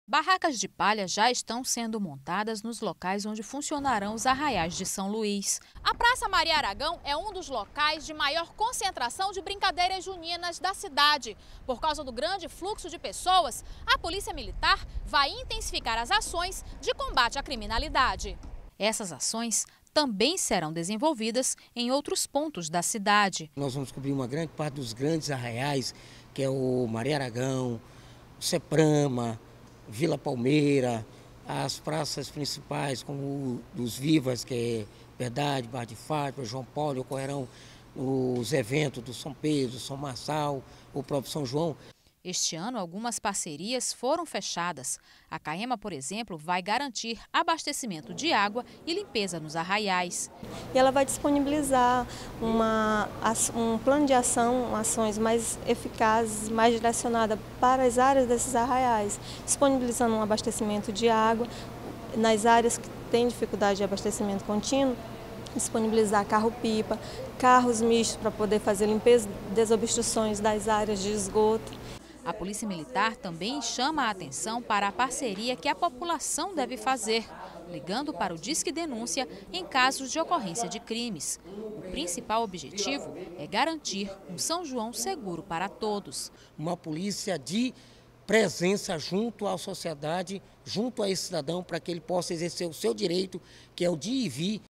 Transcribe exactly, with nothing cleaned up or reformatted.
Barracas de palha já estão sendo montadas nos locais onde funcionarão os arraiais de São Luís. A Praça Maria Aragão é um dos locais de maior concentração de brincadeiras juninas da cidade. Por causa do grande fluxo de pessoas, a Polícia Militar vai intensificar as ações de combate à criminalidade. Essas ações também serão desenvolvidas em outros pontos da cidade. Nós vamos cobrir uma grande parte dos grandes arraiais, que é o Maria Aragão, o Seprama, Vila Palmeira, as praças principais como o dos Vivas, que é Verdade, Bar de Fátima, João Paulo, ocorrerão os eventos do São Pedro, São Marçal, o próprio São João. Este ano, algumas parcerias foram fechadas. A Caema, por exemplo, vai garantir abastecimento de água e limpeza nos arraiais. E ela vai disponibilizar uma, um plano de ação, ações mais eficazes, mais direcionadas para as áreas desses arraiais, disponibilizando um abastecimento de água nas áreas que têm dificuldade de abastecimento contínuo, disponibilizar carro-pipa, carros mistos para poder fazer limpeza, desobstruções das áreas de esgoto. A Polícia Militar também chama a atenção para a parceria que a população deve fazer, ligando para o Disque Denúncia em casos de ocorrência de crimes. O principal objetivo é garantir um São João seguro para todos. Uma polícia de presença junto à sociedade, junto a esse cidadão, para que ele possa exercer o seu direito, que é o de ir e vir